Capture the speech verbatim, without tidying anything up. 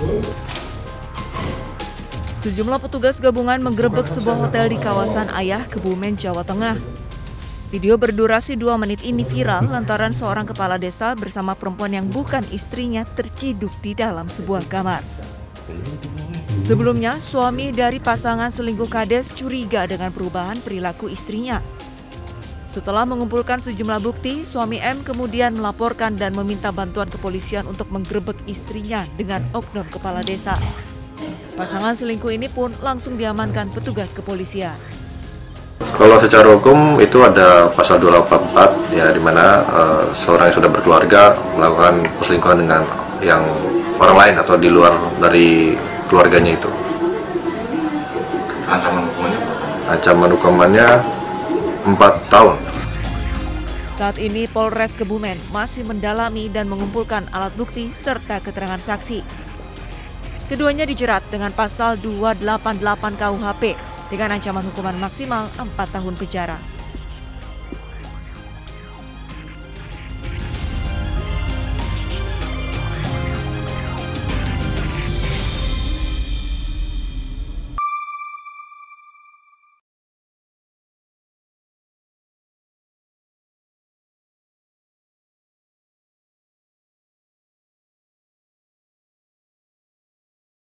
Sejumlah petugas gabungan menggerebek sebuah hotel di kawasan Ayah, Kebumen, Jawa Tengah. Video berdurasi dua menit ini viral lantaran seorang kepala desa bersama perempuan yang bukan istrinya terciduk di dalam sebuah kamar. Sebelumnya, suami dari pasangan selingkuh kades curiga dengan perubahan perilaku istrinya. Setelah mengumpulkan sejumlah bukti, suami M kemudian melaporkan dan meminta bantuan kepolisian untuk menggerebek istrinya dengan oknum kepala desa. Pasangan selingkuh ini pun langsung diamankan petugas kepolisian. Kalau secara hukum itu ada pasal dua delapan empat ya, di mana uh, seorang yang sudah berkeluarga melakukan perselingkuhan dengan yang orang lain atau di luar dari keluarganya itu. Ancaman hukumannya? Ancaman hukumannya empat tahun. Saat ini Polres Kebumen masih mendalami dan mengumpulkan alat bukti serta keterangan saksi. Keduanya dijerat dengan pasal dua delapan delapan K U H P dengan ancaman hukuman maksimal empat tahun penjara.